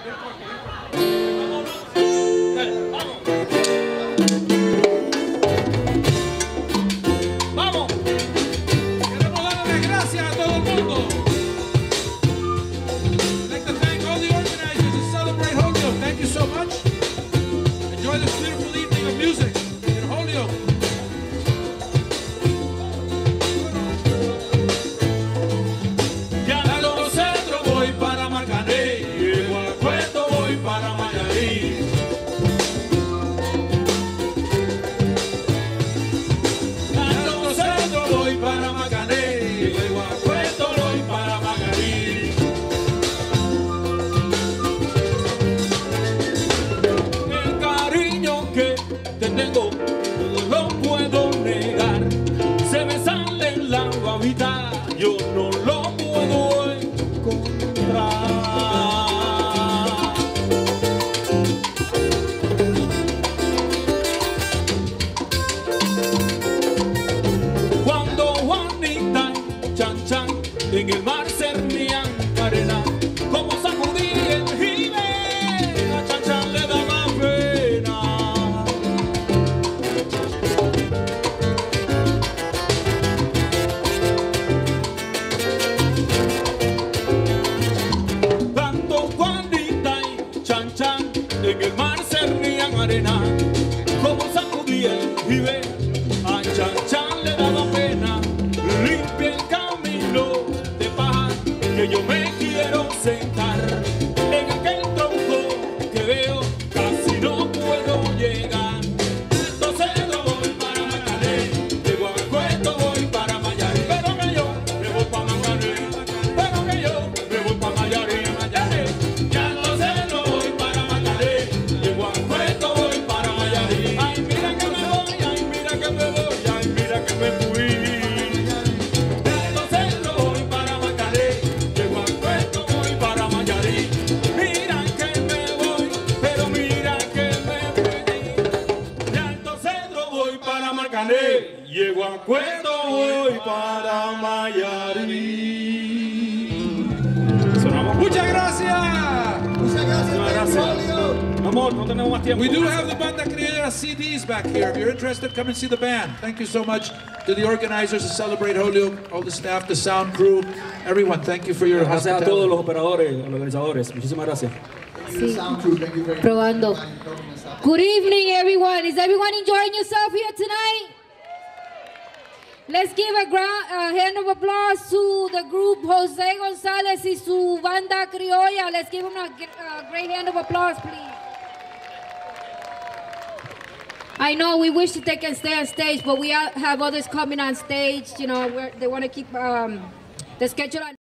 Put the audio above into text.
Yo no lo puedo encontrar. Cuando Juanita y Chan Chan en el mar cernían arena, como sacudía el jibe, a Chan Chan le daba pena. En el mar cernían arena, como sacudía el jibe, a Chan Chan le daba pena. Limpia el camino de paja, que yo me quiero sentar en aquel tronco que veo, casi no puedo llegar. Entonces yo voy para Macané, de Guanajuato voy para Mayarí, pero que yo me voy para Macané, pero que yo me voy para Mayarí. Llego a Cueto, voy para Mayarí. Sonamos. Muchas gracias. Muchas gracias. Amor, no tenemos más tiempo. We do have the Banda Criolla CDs back here. If you're interested, come and see the band. Thank you so much to the organizers to Celebrate Holyoke, all the staff, the sound crew, everyone. Thank you for your Gracias a hospitality. todos los operadores, los organizadores. Muchísimas gracias. Sí. Probando. Good evening, everyone. Is everyone enjoying yourself here tonight? Let's give a hand of applause to the group Jose Gonzalez y su Banda Criolla. Let's give them a great hand of applause, please. I know we wish that they can stay on stage, but we have others coming on stage. You know, they want to keep the schedule on.